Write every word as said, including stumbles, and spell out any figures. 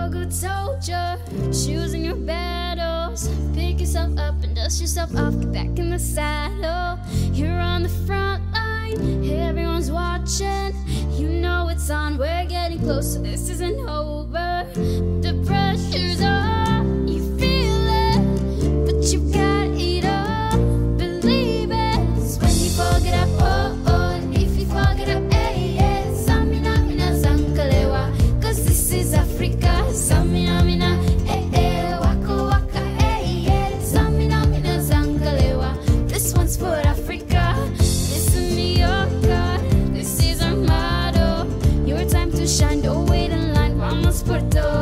a good soldier, choosing your battles. Pick yourself up and dust yourself off, get back in the saddle. You're on the front line, everyone's watching. You know it's on, we're getting closer, this isn't over. The pressure's on, you feel it, but you've got it all. Believe it, it's when you fall, get up, oh, oh. And if you fall, get up, eh, eh. Samina, mina, zankalewa, cause this is Africa. Samina, mina, eh, eh. Waka, waka, eh, eh. Samina, mina, zankalewa, this one's for Africa. Listen to your God, this is our motto. Your time to shine, don't wait in line, vamos por todo.